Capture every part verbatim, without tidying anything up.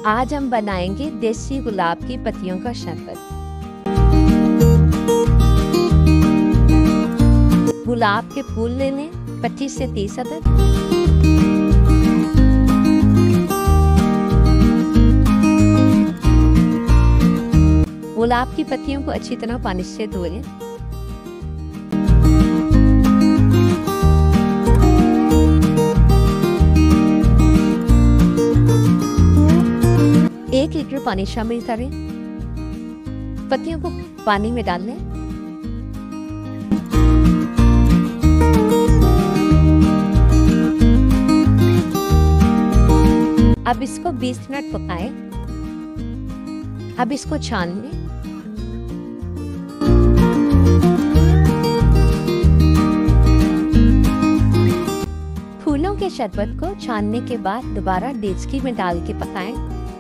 आज हम बनाएंगे देसी गुलाब की पत्तियों का शरबत। गुलाब के फूल ले लें, पच्चीस से तीस अदद। गुलाब की पत्तियों को अच्छी तरह पानी से धो लें। एक लीटर पानी शामिल करें। पत्तियों को पानी में डाल लें। अब इसको बीस मिनट पकाएं। अब इसको छान लें। फूलों के शरबत को छानने के बाद दोबारा डेचकी में डाल के पकाएं।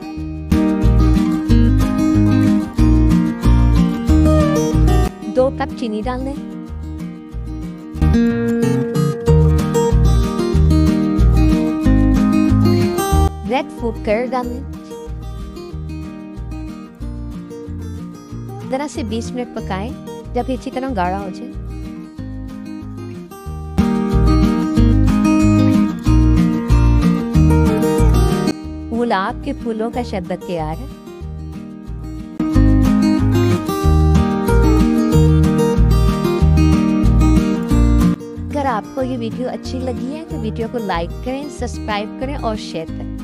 दो कप चीनी डाल दें। रेड फूड कलर डाल दें। जरा से बीस मिनट पकाएं जब अच्छी तरह गाढ़ा हो जाए। गुलाब के फूलों का शरबत तैयार है। अगर आपको ये वीडियो अच्छी लगी है तो वीडियो को लाइक करें, सब्सक्राइब करें और शेयर करें।